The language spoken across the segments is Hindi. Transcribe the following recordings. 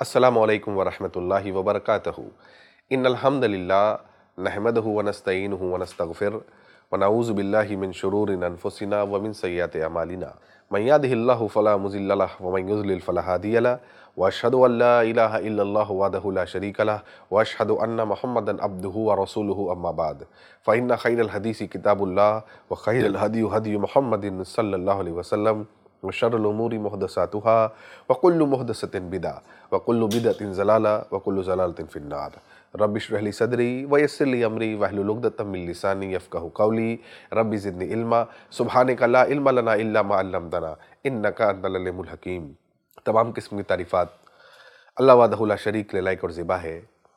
अस्सलामु अलैकुम वरहमतुल्लाहि वबरकातुहू। इन्नल हम्दुलिल्लाह नहमदुहु व नस्तईनुहु व नस्तगफिर व नऊज़ु बिल्लाहि मिन शुरूरि अनफुसिना व मिन सय्यिआति अमालिना। मन यहदिहिल्लाहु फला मुज़िल्ल लहु व मन युज़लिल फला हादिय लहु व अशहदु अल्ला इलाहा इल्लल्लाहु वहदहु ला शरीका लहु व अशहदु अन्न मुहम्मदन अब्दुहु व रसूलुहु अम्मा बाद फ़इन्न खैरल हदीसी किताबुल्लाह व खैरल हदी हदी मुहम्मदिन सल्लल्लाहु अलैहि वसल्लम व शर्रुल उमूरि मुहदसातुहा व कुल्लु मुहदसतिन बिदा व कुल्लु बिदअतिन ज़लाला व कुल्लु ज़लालतिन फिन्नार। रब्बि इश्रह ली सदरी व यस्सिर ली अमरी वहलुल उक़दतम मिन लिसानी यफ़क़हू क़ौली। रब्बि ज़िदनी इल्मा सुब्हानका ला इल्मा लना इल्ला मा अल्लमतना इन्नका अंतल अलीमुल हकीम। तमाम किस्म की तारीफ़ात अल्लाह वहदहु ला शरीक ले लायक और ज़िबा है,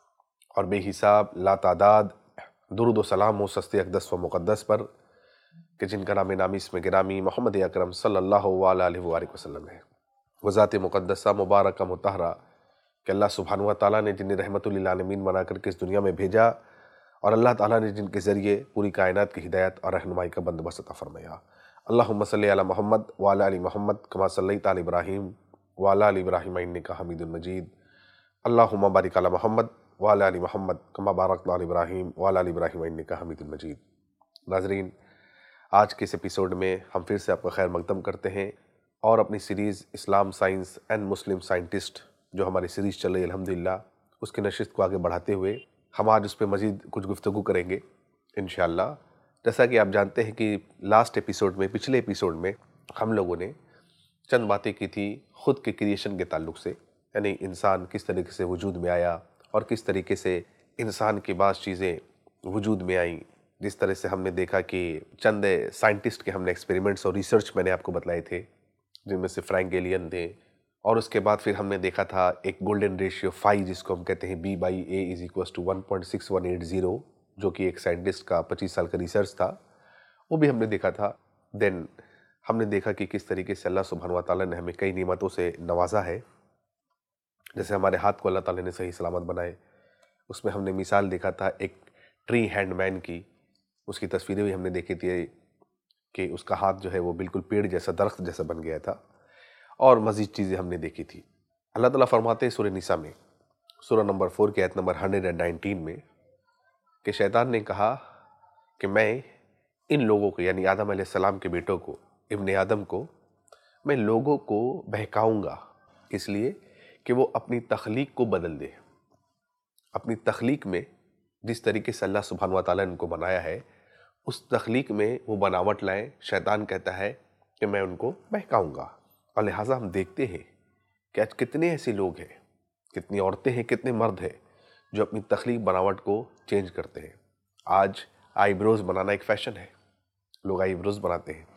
और बेहिसाब लातादाद दुरूद व सलाम हो सस्ते अक़दस व मुक़द्दस पर कि जिनका नाम नामी इसमें गिरामी मोहम्मद अकरम सल्लल्लाहु अलैहि वसल्लम है। वो ज़ात मुक़द्दसा मुबारक मुतहरा कि अल्लाह सुब्हानहु व तआला ने जिन्हें रहमतुल लिल आलमीन बना करके इस दुनिया में भेजा, और अल्लाह ताला ने जिनके ज़रिए पूरी कायनात की हिदायत और रहनुमाई का बंदोबस्त अता फ़रमाया। अल्लाहुम्मा सल्लि अला मोहम्मद व अला आलि मोहम्मद कमा सल्लैता अला इब्राहीम व अला आलि इब्राहीम इन्नका हमीदुम मजीद। अल्लाहुम्मा बारिक अला मोहम्मद व अला आलि मोहम्मद कमा बारकता अला इब्राहीम व अला आलि इब्राहीम इन्नका हमीदुम मजीद। नाज़रीन, आज के इस एपिसोड में हम फिर से आपका खैर मकदम करते हैं और अपनी series Islam science and Muslim scientist जो हमारी सीरीज़ चल रही है अल्हम्दुलिल्लाह, उसकी नशिस्त को आगे बढ़ाते हुए हम आज उस पर मज़ीद कुछ गुफ्तगू करेंगे इंशाअल्लाह। जैसा कि आप जानते हैं कि लास्ट एपिसोड में, पिछले एपिसोड में हम लोगों ने चंद बातें की थी ख़ुद के क्रिएशन के ताल्लुक़ से, यानी इंसान किस तरीके से वजूद में आया और किस तरीके से इंसान के बाद चीज़ें वजूद में आईं। जिस तरह से हमने देखा कि चंद साइंटिस्ट के हमने एक्सपेरिमेंट्स और रिसर्च मैंने आपको बताए थे, जिनमें से फ्रैंक एलियन थे, और उसके बाद फिर हमने देखा था एक गोल्डन रेशियो 5 जिसको हम कहते हैं B/A = 1.6180, जो कि एक साइंटिस्ट का 25 साल का रिसर्च था, वो भी हमने देखा था। देन हमने देखा कि किस तरीके से अल्लाह सुब्हानहु व तआला ने हमें कई नेमतों से नवाजा है, जैसे हमारे हाथ को अल्लाह ताला ने सही सलामत बनाए। उसमें हमने मिसाल देखा था एक ट्री हैंडमैन की, उसकी तस्वीरें भी हमने देखी थी कि उसका हाथ जो है वो बिल्कुल पेड़ जैसा, दरख्त जैसा बन गया था, और मज़ीद चीज़ें हमने देखी थी। अल्लाह ताला फरमाते हैं सूरह निसा में, सूरह नंबर 4 की आयत नंबर 119 में, कि शैतान ने कहा कि मैं इन लोगों को, यानी आदम अलैहिस्सलाम के बेटों को, इब्ने आदम को, मैं लोगों को बहकाऊँगा इसलिए कि वो अपनी तख्लीक को बदल दे। अपनी तख्लीक में जिस तरीके से अल्लाह सुब्हानहु व तआला ने इनको बनाया है, उस तख्लीक में वो बनावट लाएं। शैतान कहता है कि मैं उनको बहकाऊँगा। और लिहाजा हम देखते हैं कि आज कितने ऐसे लोग हैं, कितनी औरतें हैं, कितने मर्द हैं जो अपनी तख्लीक बनावट को चेंज करते हैं। आज आईब्रोज़ बनाना एक फ़ैशन है, लोग आईब्रोज़ बनाते हैं,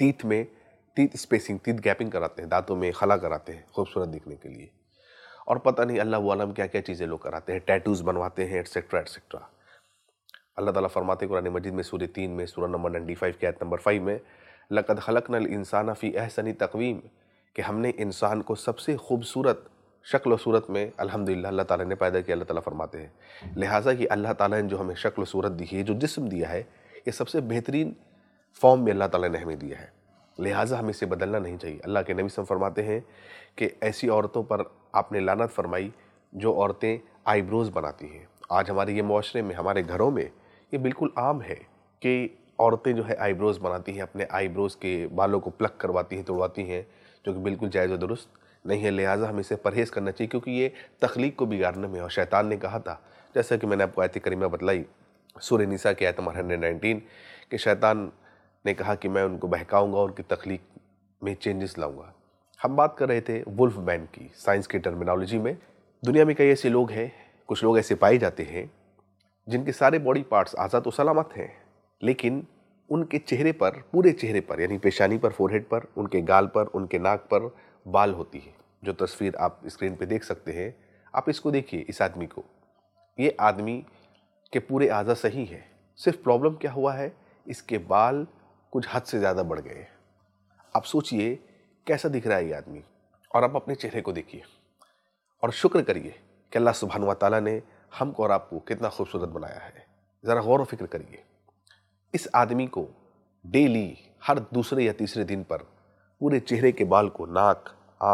टीथ स्पेसिंग, टीथ गैपिंग कराते हैं, दांतों में खला कराते हैं खूबसूरत दिखने के लिए, और पता नहीं अल्लाह आलम क्या क्या चीज़ें लोग कराते हैं, टैटूज़ बनवाते हैं, एटसेट्रा एटसेट्रा। अल्लाह ताला फरमाते कुरान मजीद में सूरह 3 में, सूरह नंबर 95 की आयत नंबर 5 में, लक़द खलक़नल इंसाना फ़ी अहसनी तक़वीम, कि हमने इंसान को सबसे खूबसूरत शक्ल व सूरत में अल्हम्दुलिल्लाह अल्लाह ताला ने पैदा किया। अल्लाह ताला फरमाते हैं लिहाजा कि अल्लाह ताला ने जो हमें शक्ल व सूरत दी है, जो जिस्म दिया है, ये सबसे बेहतरीन फॉर्म में अल्लाह ताला ने हमें दिया है, लिहाजा हमें इसे बदलना नहीं चाहिए। अल्लाह के नबी सल्लल्लाहु अलैहि वसल्लम फरमाते हैं कि ऐसी औरतों पर आपने लानत फरमाई जो औरतें आईब्रोज़ बनाती हैं। आज हमारे ये मुआशरे में, हमारे घरों में ये बिल्कुल आम है कि औरतें जो है आईब्रोज़ बनाती हैं, अपने आईब्रोज़ के बालों को प्लक करवाती हैं, तोड़वाती हैं, जो कि बिल्कुल जायज़ व दुरुस्त नहीं है। लिहाजा हमें इसे परहेज़ करना चाहिए, क्योंकि ये तख्लीक को बिगाड़ने में। और शैतान ने कहा था, जैसा कि मैंने आपको आयत करीमा बतलाई सूरह निसा की आयत नंबर 119, कि शैतान ने कहा कि मैं उनको बहकाऊँगा और उनकी तख्लीक में चेंजेस लाऊँगा। हम बात कर रहे थे वुल्फ मैन की, साइंस की टर्मिनोलॉजी में। दुनिया में कई ऐसे लोग हैं, कुछ लोग ऐसे पाए जाते हैं जिनके सारे बॉडी पार्ट्स आज़ाद व सलामत हैं, लेकिन उनके चेहरे पर, पूरे चेहरे पर, यानी पेशानी पर, फोरहेड पर, उनके गाल पर, उनके नाक पर बाल होती है। जो तस्वीर आप स्क्रीन पे देख सकते हैं, आप इसको देखिए, इस आदमी को, ये आदमी के पूरे आज़ा सही है, सिर्फ प्रॉब्लम क्या हुआ है, इसके बाल कुछ हद से ज़्यादा बढ़ गए। आप सोचिए कैसा दिख रहा है ये आदमी, और आप अपने चेहरे को देखिए और शुक्र करिए कि अल्लाह सुब्हानहु व तआला ने हमको और आपको कितना खूबसूरत बनाया है। ज़रा गौर व फिक्र करिए। इस आदमी को डेली, हर दूसरे या तीसरे दिन पर पूरे चेहरे के बाल को, नाक, आँख,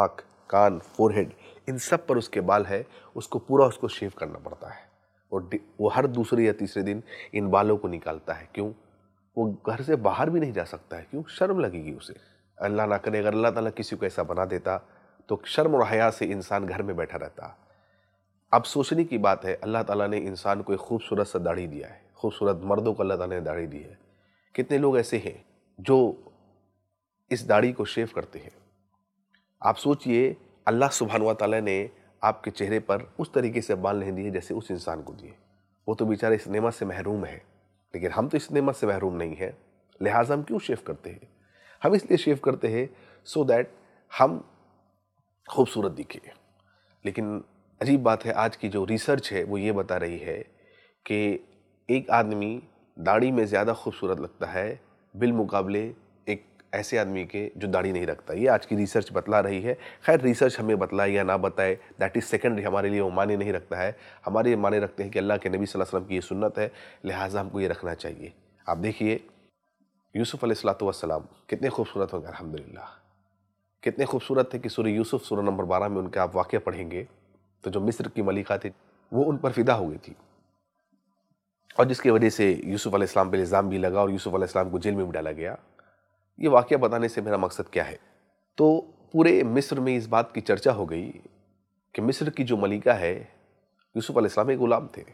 कान, फोरहेड, इन सब पर उसके बाल है, उसको पूरा उसको शेव करना पड़ता है। और वो हर दूसरे या तीसरे दिन इन बालों को निकालता है। क्यों? वो घर से बाहर भी नहीं जा सकता है। क्यों? शर्म लगेगी उसे। अल्लाह ना करे अगर अल्लाह ताला किसी को ऐसा बना देता तो शर्म और हया से इंसान घर में बैठा रहता। अब सोचने की बात है, अल्लाह ताला ने इंसान को एक खूबसूरत सा दाढ़ी दिया है, खूबसूरत मर्दों को अल्लाह ताला ने दाढ़ी दी है। कितने लोग ऐसे हैं जो इस दाढ़ी को शेव करते हैं। आप सोचिए, अल्लाह सुब्हान व तआला ने आपके चेहरे पर उस तरीके से बाल नहीं दिए जैसे उस इंसान को दिए। वो तो बेचारा इस नेमत से महरूम है, लेकिन हम तो इस नेमत से महरूम नहीं है। लिहाजा हम क्यों शेव करते हैं? हम इसलिए शेव करते हैं सो दैट हम खूबसूरत दिखे। लेकिन अजीब बात है, आज की जो रिसर्च है वो ये बता रही है कि एक आदमी दाढ़ी में ज़्यादा खूबसूरत लगता है बिलमुकाबले एक ऐसे आदमी के जो दाढ़ी नहीं रखता। ये आज की रिसर्च बतला रही है। खैर, रिसर्च हमें बतलाए या ना बताए, दैट इज़ सेकेंडरी, हमारे लिए वो माने नहीं रखता है। हमारे माने रखते हैं कि अल्लाह के नबी सल्लल्लाहु अलैहि वसल्लम की ये सुन्नत है, लिहाजा हमको ये रखना चाहिए। आप देखिए, यूसुफ अलैहिस्सलातु वस्सलाम कितने खूबसूरत होंगे, अल्हम्दुलिल्लाह। कितने खूबसूरत थे कि सूरह यूसुफ सूरह नंबर 12 में उनका आप वाक़या पढ़ेंगे तो जो मिस्र की मलिका थी वो उन पर फिदा हो गई थी, और जिसकी वजह से यूसुफ अलैहिस्सलाम पे इल्ज़ाम भी लगा और यूसुफ अलैहिस्सलाम को जेल में भी डाला गया। ये वाक़या बताने से मेरा मकसद क्या है? तो पूरे मिस्र में इस बात की चर्चा हो गई कि मिस्र की जो मलिका है, यूसुफ अलैहिस्सलाम एक गुलाम थे।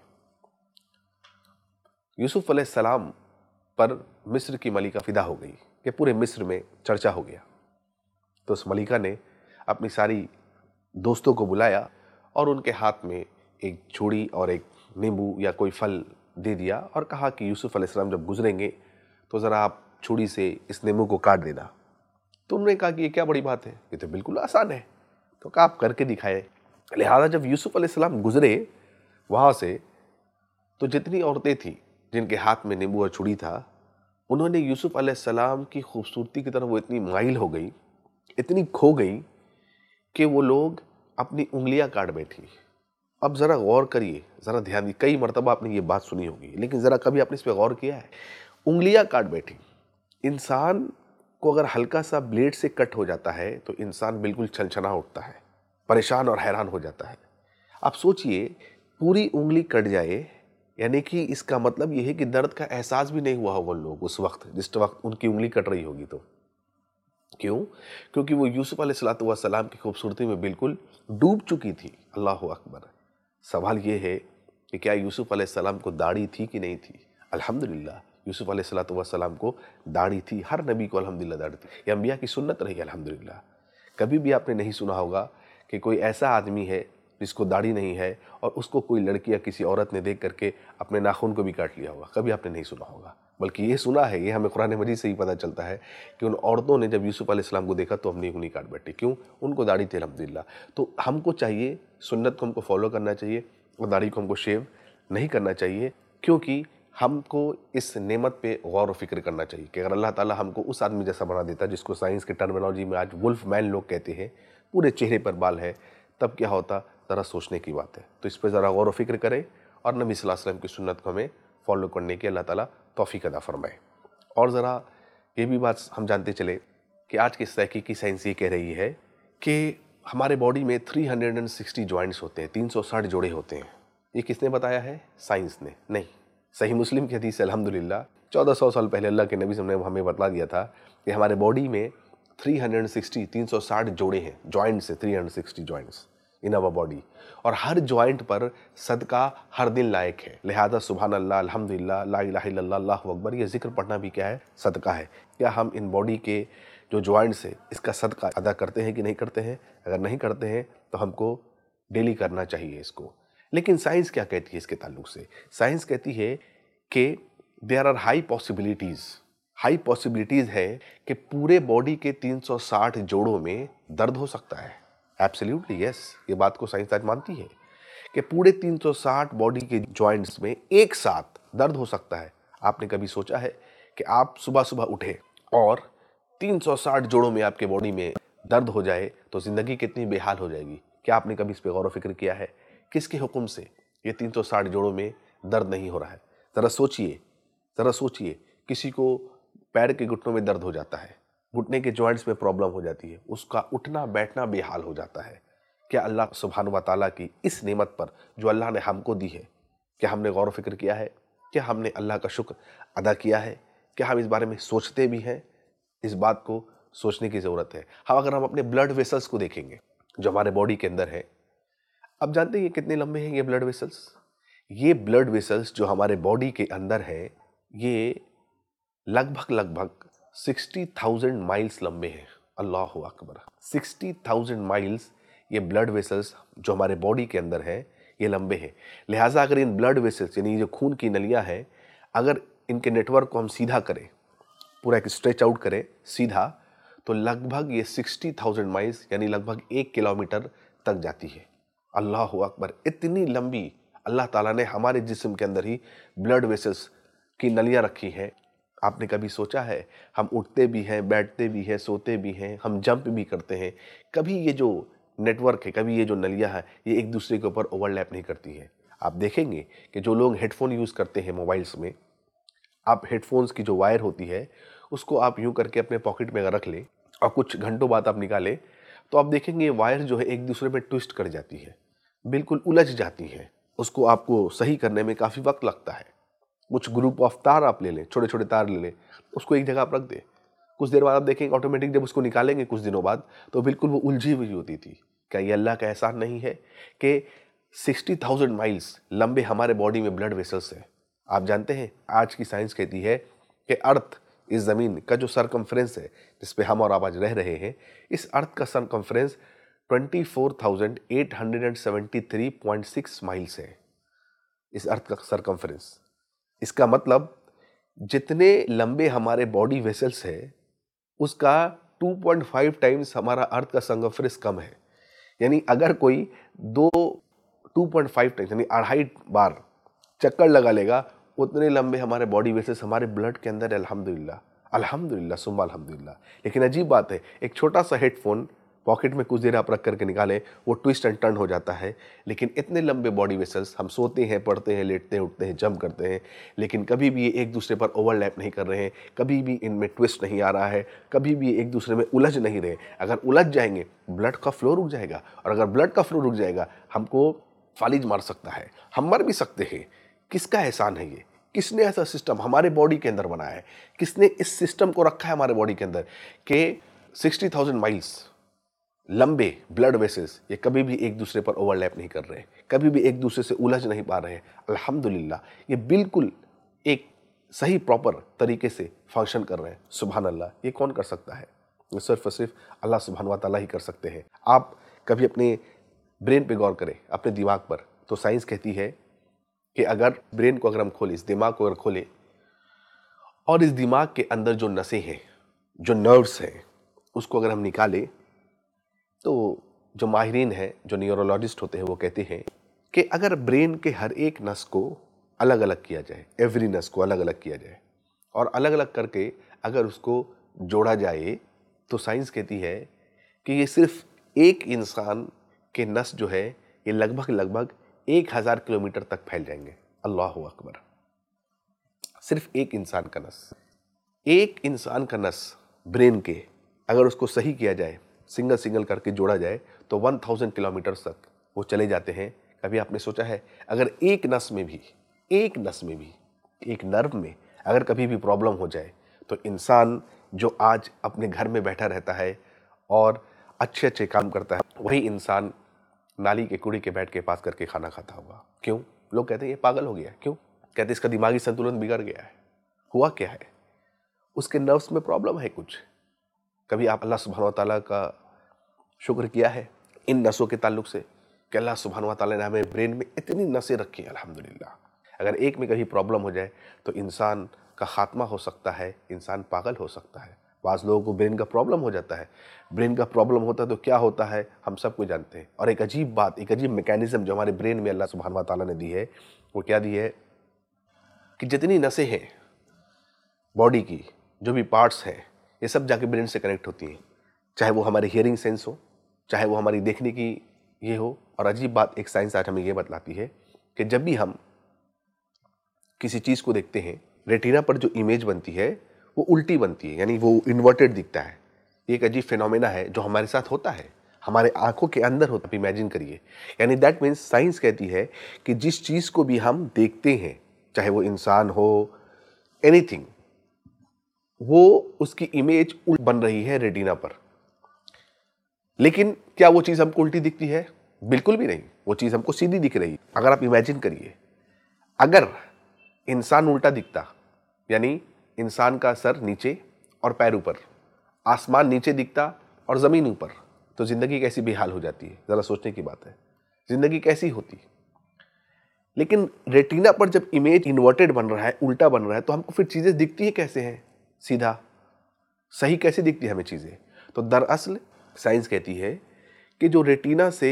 यूसुफ अलैहिस्सलाम पर मिस्र की मलिका फिदा हो गई कि पूरे मिस्र में चर्चा हो गया। तो उस मलिका ने अपनी सारी दोस्तों को बुलाया और उनके हाथ में एक छुरी और एक नींबू या कोई फल दे दिया और कहा कि यूसुफ अलैहिस्सलाम जब गुजरेंगे तो ज़रा आप छुरी से इस नींबू को काट देना। तो उन्होंने कहा कि ये क्या बड़ी बात है, ये तो बिल्कुल आसान है। तो कहा आप करके दिखाए। लिहाजा जब यूसुफ अलैहिस्सलाम गुजरे वहाँ से, तो जितनी औरतें थीं जिनके हाथ में नींबू और छुरी था, उन्होंने यूसुफ अलैहिस्सलाम की खूबसूरती की तरफ वो इतनी माइल हो गई, इतनी खो गई कि वो लोग अपनी उंगलियां काट बैठी। अब ज़रा गौर करिए, ज़रा ध्यान दीजिए। कई मरतबा आपने ये बात सुनी होगी, लेकिन ज़रा कभी आपने इस पर गौर किया है? उंगलियां काट बैठी। इंसान को अगर हल्का सा ब्लेड से कट हो जाता है तो इंसान बिल्कुल छनछना उठता है, परेशान और हैरान हो जाता है। आप सोचिए, पूरी उंगली कट जाए, यानी कि इसका मतलब ये है कि दर्द का एहसास भी नहीं हुआ होगा लोग उस वक्त, जिस वक्त उनकी उंगली कट रही होगी। तो क्यों? क्योंकि वो यूसुफ अलैहिस्सलातु वस्सलाम की खूबसूरती में बिल्कुल डूब चुकी थी। अल्लाहु अकबर। सवाल ये है कि क्या यूसुफ अलैहिस्सलाम को दाढ़ी थी कि नहीं थी? अल्हम्दुलिल्लाह, यूसुफ अलैहिस्सलातु वस्सलाम को दाढ़ी थी। हर नबी को अल्हम्दुलिल्लाह दाढ़ी थी। ये अंबिया की सुन्नत रही अल्हम्दुलिल्लाह। कभी भी आपने नहीं सुना होगा कि कोई ऐसा आदमी है जिसको दाढ़ी नहीं है और उसको कोई लड़की या किसी औरत ने देख करके अपने नाखून को भी काट लिया होगा। कभी आपने नहीं सुना होगा, बल्कि ये सुना है, ये हमें कुरान मजीद से ही पता चलता है कि उन औरतों ने जब यूसुफ अलैहिस्सलाम को देखा तो अपनी उंगली काट बैठी। क्यों? उनको दाढ़ी थी अल्हम्दुलिल्लाह। तो हमको चाहिए, सुन्नत को हमको फॉलो करना चाहिए और दाढ़ी को हमको शेव नहीं करना चाहिए, क्योंकि हमको इस नेमत पे गौर व फिक्र करना चाहिए कि अगर अल्लाह ताला हमको उस आदमी जैसा बना देता जिसको साइंस के टर्मिनोलॉजी में आज वुल्फ मैन लोग कहते हैं, पूरे चेहरे पर बाल है, तब क्या होता? ज़रा सोचने की बात है। तो इस पर ज़रा गौर व फिक्र करें और नबी सल्लल्लाहु अलैहि वसल्लम की सुन्नत को हमें फॉलो करने की अल्लाह ताला तौफीक अता फरमाए। और ज़रा ये भी बात हम जानते चले कि आज की तहकीकी साइंस ये कह रही है कि हमारे बॉडी में 360 जॉइंट्स होते हैं, 360 जोड़े होते हैं। ये किसने बताया है? साइंस ने नहीं, सही मुस्लिम की हदीस है अल्हम्दुलिल्लाह। 1400 साल पहले अल्लाह के नबी ने हमें बतला दिया था कि हमारे बॉडी में 360 जोड़े हैं, जॉइंट्स है, 360 जॉइंट्स इन आवर बॉडी, और हर जॉइंट पर सदका हर दिन लायक है। लिहाजा सुभान अल्लाह, अल्हम्दुलिल्लाह, ला इलाहा इल्लल्लाह, अल्लाहु अकबर, ये जिक्र पढ़ना भी क्या है? सदका है। क्या हम इन बॉडी के जो जॉइंट्स है इसका सदका अदा करते हैं कि नहीं करते हैं? अगर नहीं करते हैं तो हमको डेली करना चाहिए इसको। लेकिन साइंस क्या कहती है इसके ताल्लुक से? साइंस कहती है कि देयर आर हाई पॉसिबिलिटीज़ है कि पूरे बॉडी के 360 जोड़ों में दर्द हो सकता है। एब्सोल्युटली यस, ये बात को साइंस आज मानती है कि पूरे 360 बॉडी के जॉइंट्स में एक साथ दर्द हो सकता है। आपने कभी सोचा है कि आप सुबह सुबह उठे और 360 जोड़ों में आपके बॉडी में दर्द हो जाए तो ज़िंदगी कितनी बेहाल हो जाएगी? क्या आपने कभी इस पर गौर व फिक्र किया है? किसके हुक्म से ये 360 जोड़ों में दर्द नहीं हो रहा है? ज़रा सोचिए, किसी को पैर के घुटनों में दर्द हो जाता है, घुटने के जॉइंट्स में प्रॉब्लम हो जाती है, उसका उठना बैठना बेहाल हो जाता है। क्या अल्लाह सुब्हान व तआला की इस नेमत पर जो अल्लाह ने हमको दी है, क्या हमने गौर व फिक्र किया है? क्या हमने अल्लाह का शुक्र अदा किया है? क्या हम इस बारे में सोचते भी हैं? इस बात को सोचने की ज़रूरत है। हाँ, अगर हम अपने ब्लड वेसल्स को देखेंगे जो हमारे बॉडी के अंदर है, अब जानते हैं ये कितने लंबे हैं ये ब्लड वेसल्स? ये ब्लड वेसल्स जो हमारे बॉडी के अंदर है, ये लगभग 60,000 माइल्स लंबे हैं। अल्लाहु अकबर, 60,000 माइल्स ये ब्लड वेसल्स जो हमारे बॉडी के अंदर है ये लंबे हैं। लिहाजा अगर इन ब्लड वेसल्स यानी जो खून की नलियां हैं, अगर इनके नेटवर्क को हम सीधा करें, पूरा एक स्ट्रेच आउट करें सीधा, तो लगभग ये 60,000 माइल्स यानी लगभग 1 किलोमीटर तक जाती है। अल्लाहु अकबर, इतनी लंबी अल्लाह ताला ने हमारे जिस्म के अंदर ही ब्लड वेसल्स की नलियां रखी हैं। आपने कभी सोचा है, हम उठते भी हैं, बैठते भी हैं, सोते भी हैं, हम जंप भी करते हैं, कभी ये जो नेटवर्क है, कभी ये जो नलियां है, ये एक दूसरे के ऊपर ओवरलैप नहीं करती है। आप देखेंगे कि जो लोग हेडफोन यूज़ करते हैं मोबाइल्स में, आप हेडफोन्स की जो वायर होती है उसको आप यूं करके अपने पॉकेट में अगर रख लें और कुछ घंटों बाद आप निकालें, तो आप देखेंगे वायर जो है एक दूसरे में ट्विस्ट कर जाती है, बिल्कुल उलझ जाती है। उसको आपको सही करने में काफ़ी वक्त लगता है। कुछ ग्रुप ऑफ तार आप ले लें, छोटे छोटे तार ले लें, उसको एक जगह आप रख दें, कुछ देर बाद आप देखेंगे ऑटोमेटिक जब उसको निकालेंगे कुछ दिनों बाद, तो बिल्कुल वो उलझी हुई होती थी। क्या ये अल्लाह का एहसान नहीं है कि 60,000 माइल्स लंबे हमारे बॉडी में ब्लड वेसल्स हैं? आप जानते हैं आज की साइंस कहती है कि अर्थ, इस ज़मीन का जो सरकमफ्रेंस है जिस पे हम और आप आज रह रहे हैं, इस अर्थ का सरकमफ्रेंस 24,873.6 माइल्स है। इस अर्थ का सरकमफ्रेंस, इसका मतलब जितने लंबे हमारे बॉडी वेसल्स है उसका 2.5 टाइम्स हमारा अर्थ का सरकमफ्रेंस कम है। यानी अगर कोई 2.5 टाइम्स यानी 2.5 बार चक्कर लगा लेगा, उतने लंबे हमारे बॉडी वेसल्स हमारे ब्लड के अंदर है। अल्हम्दुलिल्लाह, अल्हम्दुलिल्लाह सुम्मा अल्हम्दुलिल्लाह। लेकिन अजीब बात है, एक छोटा सा हेडफोन पॉकेट में कुछ देर आप रख करके निकालें, वो ट्विस्ट एंड टर्न हो जाता है। लेकिन इतने लंबे बॉडी वेसल्स, हम सोते हैं, पढ़ते हैं, लेटते हैं, उठते हैं, जंप करते हैं, लेकिन कभी भी ये एक दूसरे पर ओवरलैप नहीं कर रहे हैं, कभी भी इनमें ट्विस्ट नहीं आ रहा है, कभी भी एक दूसरे में उलझ नहीं रहे। अगर उलझ जाएंगे ब्लड का फ्लो रुक जाएगा, और अगर ब्लड का फ्लो रुक जाएगा हमको फालिज मार सकता है, हम मर भी सकते हैं। किसका एहसान है ये? किसने ऐसा सिस्टम हमारे बॉडी के अंदर बनाया है? किसने इस सिस्टम को रखा है हमारे बॉडी के अंदर कि 60,000 माइल्स लंबे ब्लड वेसल्स ये कभी भी एक दूसरे पर ओवरलैप नहीं कर रहे, कभी भी एक दूसरे से उलझ नहीं पा रहे। अल्हम्दुलिल्लाह, ये बिल्कुल एक सही प्रॉपर तरीके से फंक्शन कर रहे हैं। सुभान अल्लाह, ये कौन कर सकता है? ये सिर्फ और सिर्फ अल्लाह सुभान व तआला ही कर सकते हैं। आप कभी अपने ब्रेन पे गौर करें, अपने दिमाग पर, तो साइंस कहती है कि अगर ब्रेन को अगर हम खोलें, इस दिमाग को अगर खोलें और इस दिमाग के अंदर जो नसें हैं, जो नर्व्स हैं, उसको अगर हम निकालें, तो जो माहिरीन हैं, जो न्यूरोलॉजिस्ट होते हैं, वो कहते हैं कि अगर ब्रेन के हर एक नस को अलग अलग किया जाए, एवरी नस को अलग अलग किया जाए और अलग अलग करके अगर उसको जोड़ा जाए, तो साइंस कहती है कि ये सिर्फ एक इंसान के नस जो है ये लगभग 1000 किलोमीटर तक फैल जाएंगे। अल्लाहु अकबर, सिर्फ एक इंसान का नस, एक इंसान का नस ब्रेन के अगर उसको सही किया जाए, सिंगल सिंगल करके जोड़ा जाए, तो 1000 किलोमीटर तक वो चले जाते हैं। कभी आपने सोचा है अगर एक नस में भी, एक नर्व में अगर कभी भी प्रॉब्लम हो जाए, तो इंसान जो आज अपने घर में बैठा रहता है और अच्छे अच्छे काम करता है, वही इंसान नाली के कूड़े के बैठ के पास करके खाना खाता होगा। क्यों? लोग कहते हैं ये पागल हो गया है। क्यों? कहते इसका दिमागी संतुलन बिगड़ गया है। हुआ क्या है? उसके नर्व्स में प्रॉब्लम है कुछ। कभी आप अल्लाह सुब्हान व तआला का शुक्र किया है इन नसों के ताल्लुक से कि अल्लाह सुब्हान व तआला ने हमें ब्रेन में इतनी नसें रखी हैं? अल्हम्दुलिल्लाह। अगर एक में कभी प्रॉब्लम हो जाए तो इंसान का खात्मा हो सकता है, इंसान पागल हो सकता है। बाज़ लोगों को ब्रेन का प्रॉब्लम हो जाता है। ब्रेन का प्रॉब्लम होता है तो क्या होता है हम सबको जानते हैं। और एक अजीब बात, एक अजीब मैकेनिज्म जो हमारे ब्रेन में अल्लाह सुब्हान व तआला ने दी है, वो क्या दी है कि जितनी नसें हैं बॉडी की, जो भी पार्ट्स हैं, ये सब जाके ब्रेन से कनेक्ट होती हैं। चाहे वो हमारी हियरिंग सेंस हो, चाहे वो हमारी देखने की ये हो। और अजीब बात, एक साइंस आज हमें ये बतलाती है कि जब भी हम किसी चीज़ को देखते हैं, रेटिना पर जो इमेज बनती है वो उल्टी बनती है, यानी वो इन्वर्टेड दिखता है। ये एक अजीब फिनोमेना है जो हमारे साथ होता है, हमारे आंखों के अंदर होता है। इमेजिन करिए, यानी दैट मीन्स साइंस कहती है कि जिस चीज़ को भी हम देखते हैं, चाहे वो इंसान हो, एनीथिंग, वो उसकी इमेज बन रही है रेटिना पर। लेकिन क्या वो चीज़ हमको उल्टी दिखती है? बिल्कुल भी नहीं, वो चीज़ हमको सीधी दिख रही है। अगर आप इमेजिन करिए, अगर इंसान उल्टा दिखता, यानी इंसान का सर नीचे और पैर ऊपर, आसमान नीचे दिखता और ज़मीन ऊपर, तो ज़िंदगी कैसी बेहाल हो जाती है। ज़रा सोचने की बात है, ज़िंदगी कैसी होती। लेकिन रेटिना पर जब इमेज इन्वर्टेड बन रहा है, उल्टा बन रहा है, तो हमको फिर चीज़ें दिखती है कैसे हैं? सीधा, सही कैसे दिखती है हमें चीज़ें? तो दरअसल साइंस कहती है कि जो रेटिना से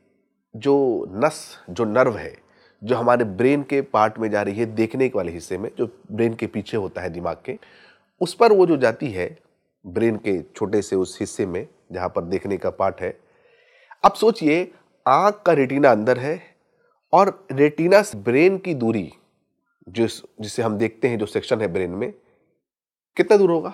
जो नस, जो नर्व है, जो हमारे ब्रेन के पार्ट में जा रही है, देखने के वाले हिस्से में, जो ब्रेन के पीछे होता है दिमाग के, उस पर वो जो जाती है ब्रेन के छोटे से उस हिस्से में जहाँ पर देखने का पार्ट है। अब सोचिए, आँख का रेटिना अंदर है और रेटिना से ब्रेन की दूरी, जिसे हम देखते हैं, जो सेक्शन है ब्रेन में, कितना दूर होगा?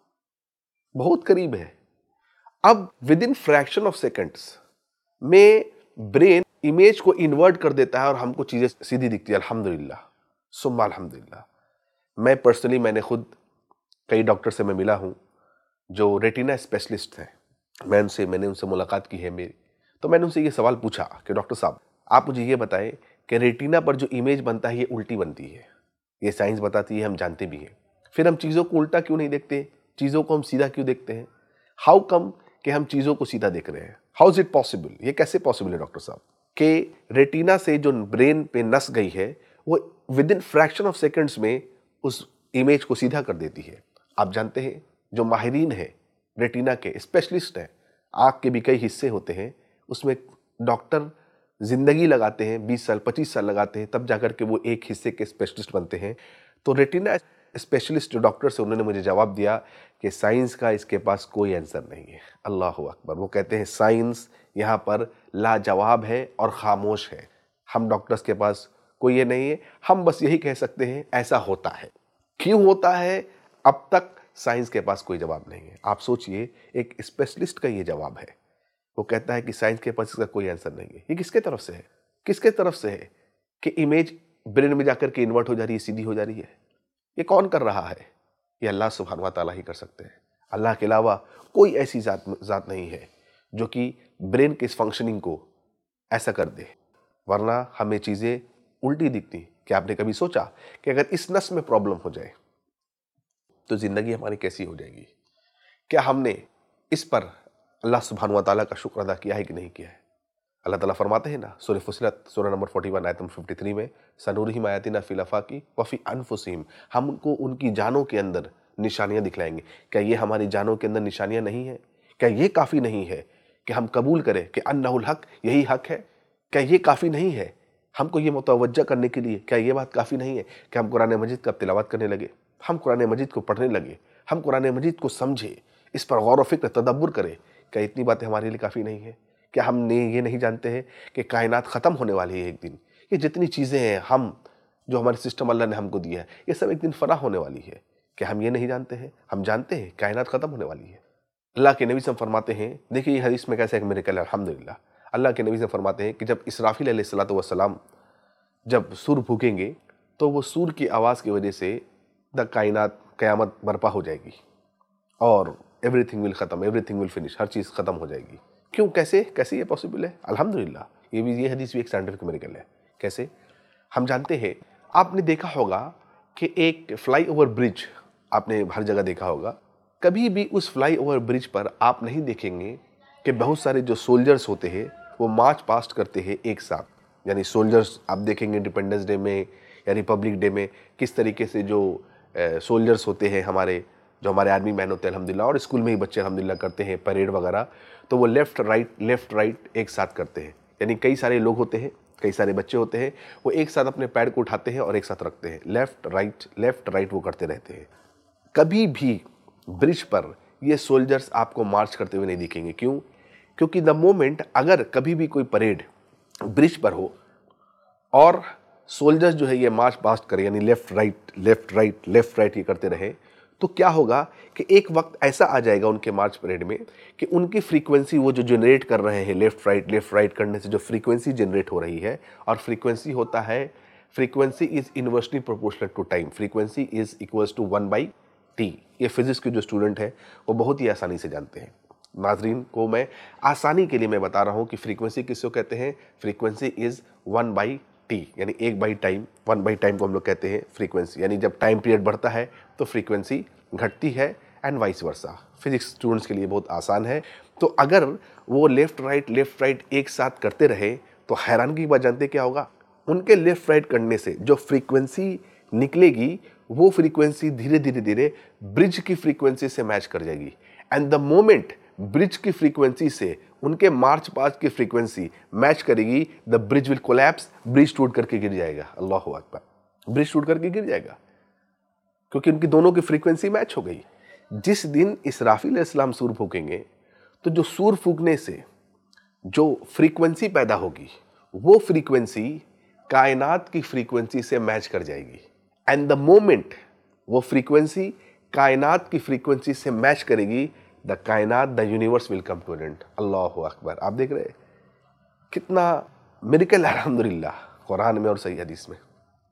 बहुत करीब है। अब within fraction of seconds में ब्रेन इमेज को इन्वर्ट कर देता है और हमको चीजें सीधी दिखती है। अल्हम्दुलिल्लाह, सुम्मा अल्हम्दुलिल्लाह। मैं पर्सनली, मैंने खुद कई डॉक्टर से मैं मिला हूं जो रेटिना स्पेशलिस्ट हैं। मैंने उनसे मुलाकात की है मेरी। तो मैंने उनसे ये सवाल पूछा कि डॉक्टर साहब, आप मुझे ये बताएं कि रेटिना पर जो इमेज बनता है ये उल्टी बनती है, ये साइंस बताती है, हम जानते भी हैं, फिर हम चीज़ों को उल्टा क्यों नहीं देखते? चीज़ों को हम सीधा क्यों देखते हैं? हाउ कम कि हम चीज़ों को सीधा देख रहे हैं? How is it possible? ये कैसे पॉसिबल है डॉक्टर साहब कि रेटिना से जो ब्रेन पे नस गई है वो within fraction of seconds में उस इमेज को सीधा कर देती है? आप जानते हैं, जो माहिरीन है, रेटिना के स्पेशलिस्ट हैं, आँख के भी कई हिस्से होते हैं, उसमें डॉक्टर जिंदगी लगाते हैं, 20 साल 25 साल लगाते हैं, तब जाकर के वो एक हिस्से के स्पेशलिस्ट बनते हैं। तो रेटिना स्पेशलिस्ट जो डॉक्टर से, उन्होंने मुझे जवाब दिया कि साइंस का इसके पास कोई आंसर नहीं है। अल्लाह अकबर। वो कहते हैं साइंस यहाँ पर लाजवाब है और खामोश है। हम डॉक्टर्स के पास कोई ये नहीं है, हम बस यही कह सकते हैं ऐसा होता है। क्यों होता है, अब तक साइंस के पास कोई जवाब नहीं है। आप सोचिए, एक स्पेशलिस्ट का ये जवाब है। वो कहता है कि साइंस के पास इसका कोई आंसर नहीं है। ये किसके तरफ से है? किसके तरफ से है कि इमेज ब्रेन में जाकर के इन्वर्ट हो जा रही है, सीधी हो जा रही है? ये कौन कर रहा है? ये अल्लाह सुब्हान व तआला ही कर सकते हैं। अल्लाह के अलावा कोई ऐसी जात नहीं है जो कि ब्रेन के इस फंक्शनिंग को ऐसा कर दे, वरना हमें चीज़ें उल्टी दिखती। क्या आपने कभी सोचा कि अगर इस नस में प्रॉब्लम हो जाए तो ज़िंदगी हमारी कैसी हो जाएगी? क्या हमने इस पर अल्लाह सुब्हान व तआला का शुक्र अदा किया है कि नहीं किया है? अल्लाह ताला फरमाते हैं ना, सूरह फुसिलत सूरह नंबर 41 आयत 53 में, सनूरिहिम आयातिना फिल आफाकी व फी अनफुसिहिम, हम उनको उनकी जानों के अंदर निशानियां दिखलाएंगे। क्या ये हमारी जानों के अंदर निशानियां नहीं है? क्या ये काफ़ी नहीं है कि हम कबूल करें कि अन्नहुल हक, यही हक है? क्या ये काफ़ी नहीं है हमको ये मुतवज्जा करने के लिए? क्या ये बात काफ़ी नहीं है कि हम कुरान मजीद का तिलावत करने लगे, हम कुरान मजीद को पढ़ने लगे, हम कुरान मजीद को समझे, इस पर गौर व फिक्र तदब्बुर करें? क्या इतनी बातें हमारे लिए काफ़ी नहीं है? क्या हमने ये नहीं जानते हैं कि कायनात ख़त्म होने वाली है एक दिन? ये जितनी चीज़ें हैं, हम जो हमारे सिस्टम अल्लाह ने हमको दिया है, ये सब एक दिन फना होने वाली है। क्या हम ये नहीं जानते हैं? हम जानते हैं कायनात ख़त्म होने वाली है। अल्लाह के नबी सब फरमाते हैं, देखिए ये हदीस में कैसे एक मिरेकल है, अल्हम्दुलिल्लाह। अल्लाह के नबी से फरमाते हैं कि जब इसराफिल अलैहिस्सलातु वस्सलाम जब सूर फूकेंगे तो वो सूर की आवाज़ की वजह से द कायनात, क़यामत बर्पा हो जाएगी और एवरीथिंग विल ख़त्म, एवरीथिंग विल फिनिश, हर चीज़ ख़त्म हो जाएगी। क्यों? कैसे कैसे ये पॉसिबल है? अल्हम्दुलिल्लाह, ये हदीस भी एक साइंटिफिक मिरेकल है। कैसे? हम जानते हैं, आपने देखा होगा कि एक फ्लाईओवर ब्रिज आपने हर जगह देखा होगा। कभी भी उस फ्लाईओवर ब्रिज पर आप नहीं देखेंगे कि बहुत सारे जो सोल्जर्स होते हैं वो मार्च पास्ट करते हैं एक साथ। यानी सोल्जर्स आप देखेंगे इंडिपेंडेंस डे में या रिपब्लिक डे में किस तरीके से जो सोल्जर्स होते हैं हमारे, जो हमारे आर्मी मैन होते हैं अल्हम्दुलिल्लाह, और स्कूल में ही बच्चे अल्हम्दुलिल्लाह करते हैं परेड वगैरह, तो वो लेफ़्ट राइट एक साथ करते हैं। यानी कई सारे लोग होते हैं, कई सारे बच्चे होते हैं, वो एक साथ अपने पैर को उठाते हैं और एक साथ रखते हैं, लेफ़्ट राइट वो करते रहते हैं। कभी भी ब्रिज पर ये सोल्जर्स आपको मार्च करते हुए नहीं दिखेंगे। क्यों? क्योंकि द मोमेंट अगर कभी भी कोई परेड ब्रिज पर हो और सोल्जर्स जो है ये मार्च पास्ट करें, यानी लेफ़्ट राइट ये करते रहे, तो क्या होगा कि एक वक्त ऐसा आ जाएगा उनके मार्च पीरियड में कि उनकी फ्रीक्वेंसी वो जो जनरेट कर रहे हैं लेफ्ट राइट करने से जो फ्रीक्वेंसी जनरेट हो रही है, और फ्रीक्वेंसी होता है, frequency is inversely proportional to time, frequency is equals to 1/t। ये फिजिक्स के जो स्टूडेंट हैं वो बहुत ही आसानी से जानते हैं। नाजरीन को मैं आसानी के लिए मैं बता रहा हूँ कि फ्रीक्वेंसी किसको कहते हैं। फ्रीक्वेंसी इज 1/t, यानी 1/टाइम, 1/टाइम को हम लोग कहते हैं फ्रीक्वेंसी। यानी जब टाइम पीरियड बढ़ता है तो फ्रीक्वेंसी घटती है, and vice versa. Physics students के लिए बहुत आसान है। तो अगर वो लेफ्ट राइट एक साथ करते रहे तो हैरानगी की बात जानते क्या होगा, उनके लेफ्ट राइट करने से जो फ्रीक्वेंसी निकलेगी वो फ्रीक्वेंसी धीरे धीरे ब्रिज की फ्रीक्वेंसी से मैच कर जाएगी। एंड द मोमेंट ब्रिज की फ्रीक्वेंसी से उनके मार्च पास्ट की फ्रीक्वेंसी मैच करेगी, the bridge will collapse, bridge टूट करके गिर जाएगा। अल्लाहु अकबर, ब्रिज टूट करके गिर जाएगा, क्योंकि उनकी दोनों की फ्रीक्वेंसी मैच हो गई। जिस दिन इसराफील अलैहिस्सलाम सूर फूकेंगे तो जो सूर फूकने से जो फ्रीक्वेंसी पैदा होगी वो फ्रीक्वेंसी कायनात की फ्रीक्वेंसी से मैच कर जाएगी। एंड द मोमेंट वो फ्रीक्वेंसी कायनात की फ्रीक्वेंसी से मैच करेगी, द कायनात, the universe will come to an end. अल्लाहु अकबर। आप देख रहे हैं कितना मिरेकल, अल्हम्दुलिल्लाह, कुरान में और सही हदीस में।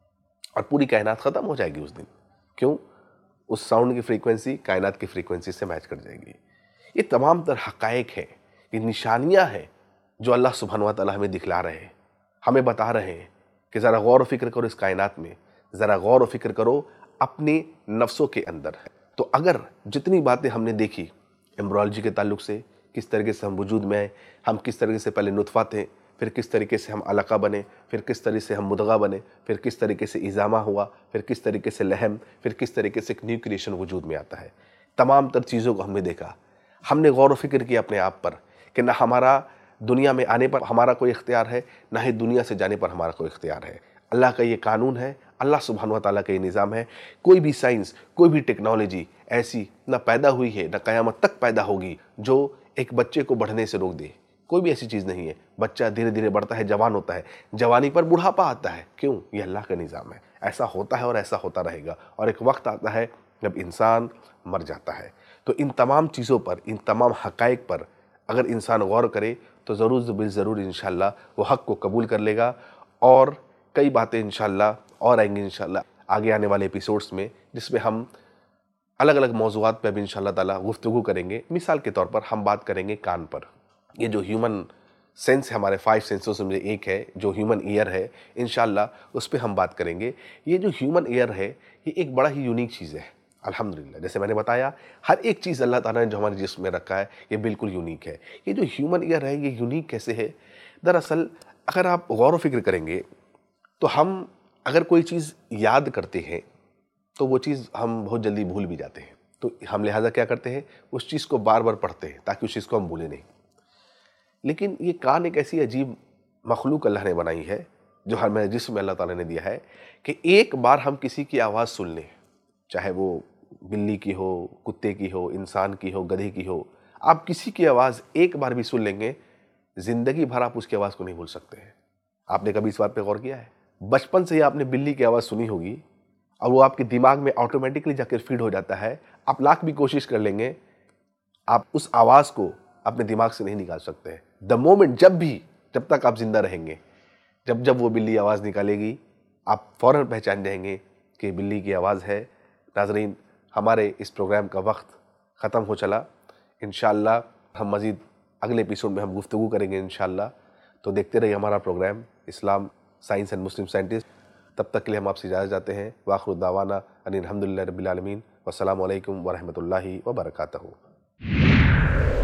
और पूरी कायनात ख़त्म हो जाएगी उस दिन। क्यों? उस साउंड की फ्रीक्वेंसी कायनात की फ्रीक्वेंसी से मैच कर जाएगी। ये तमाम तर हक़ाइक़ हैं, ये निशानियाँ हैं जो अल्लाह सुब्हानहू व तआला हमें दिखला रहे हैं, हमें बता रहे हैं कि ज़रा गौर व फिक्र करो इस कायनात में, ज़रा गौर व फिक्र करो अपने नफ्सों के अंदर। तो अगर जितनी बातें हमने देखी एम्ब्रोलॉजी के ताल्लुक से, किस तरीके से हम वजूद में आए, हम किस तरीके से पहले नुतफ़ा थे, फिर किस तरीके से हम अलक़ा बने, फिर किस तरीके से हम मुदग़ा बने, फिर किस तरीके से इज़ामा हुआ, फिर किस तरीके से लहम, फिर किस तरीके से एक न्यू क्रिएशन वजूद में आता है। तमाम तर चीज़ों को हमने देखा, हमने गौर व फिक्र किया अपने आप पर कि ना हमारा दुनिया में आने पर हमारा कोई इख्तियार है, ना ही दुनिया से जाने पर हमारा कोई इख्तियार है। अल्लाह का ये कानून है, अल्लाह सुब्हानहू व तआला का ये निज़ाम है। कोई भी साइंस, कोई भी टेक्नोलॉजी ऐसी ना पैदा हुई है, ना क़यामत तक पैदा होगी जो एक बच्चे को बढ़ने से रोक दे। कोई भी ऐसी चीज़ नहीं है। बच्चा धीरे धीरे बढ़ता है, जवान होता है, जवानी पर बुढ़ापा आता है। क्यों? ये अल्लाह का निज़ाम है। ऐसा होता है और ऐसा होता रहेगा। और एक वक्त आता है जब इंसान मर जाता है। तो इन तमाम चीज़ों पर, इन तमाम हक़ाइक़ पर अगर इंसान गौर करे तो ज़रूर इंशाअल्लाह वो हक़ को कबूल कर लेगा। और कई बातें इंशाअल्लाह और आएंगी इंशाअल्लाह आगे आने वाले एपिसोड्स में, जिसमें हम अलग अलग मौज़ूआत पर भी इंशाअल्लाह ताला गुफ्तगू करेंगे। मिसाल के तौर पर हम बात करेंगे कान पर। ये जो ह्यूमन सेंस है, हमारे 5 सेंसों से एक है जो ह्यूमन ईयर है, इंशाअल्लाह उस पर हम बात करेंगे। ये जो ह्यूमन ईयर है ये एक बड़ा ही यूनिक चीज़ है अल्हम्दुलिल्लाह। जैसे मैंने बताया, हर एक चीज़ अल्लाह ताला ने जो हमारे जिस्म में रखा है ये बिल्कुल यूनिक है। ये जो ह्यूमन ईयर है ये यूनिक कैसे है? दरअसल अगर आप गौर व फिक्र करेंगे तो हम अगर कोई चीज़ याद करते हैं तो वो चीज़ हम बहुत जल्दी भूल भी जाते हैं। तो हम लिहाजा क्या करते हैं, उस चीज़ को बार बार पढ़ते हैं ताकि उस चीज़ को हम भूलें नहीं। लेकिन ये कान एक ऐसी अजीब मखलूक अल्लाह ने बनाई है जो हमें जिस्म में अल्लाह ताला ने दिया है कि एक बार हम किसी की आवाज़ सुन लें, चाहे वो बिल्ली की हो, कुत्ते की हो, इंसान की हो, गधे की हो, आप किसी की आवाज़ एक बार भी सुन लेंगे, ज़िंदगी भर आप उसकी आवाज़ को नहीं भूल सकते हैं। आपने कभी इस बात पे गौर किया है? बचपन से ही आपने बिल्ली की आवाज़ सुनी होगी और वो आपके दिमाग में ऑटोमेटिकली जाकर फीड हो जाता है। आप लाख भी कोशिश कर लेंगे, आप उस आवाज़ को अपने दिमाग से नहीं निकाल सकते हैं। द मोमेंट जब तक आप जिंदा रहेंगे, जब वो बिल्ली आवाज़ निकालेगी, आप फ़ौरन पहचान जाएंगे कि बिल्ली की आवाज़ है। नाज़रीन, हमारे इस प्रोग्राम का वक्त ख़त्म हो चला। इंशाअल्लाह हम मज़ीद अगले एपिसोड में हम गुफ्तगू करेंगे इंशाअल्लाह। तो देखते रहिए हमारा program Islam, science and Muslim scientist. तब तक के लिए हम आपसे इजाज़त चाहते हैं। वाखिर दावाना अनिल हम्दुलिल्लाहि रब्बिल आलमीन। वस्सलामु अलैकुम व रहमतुल्लाहि व बरकातहू।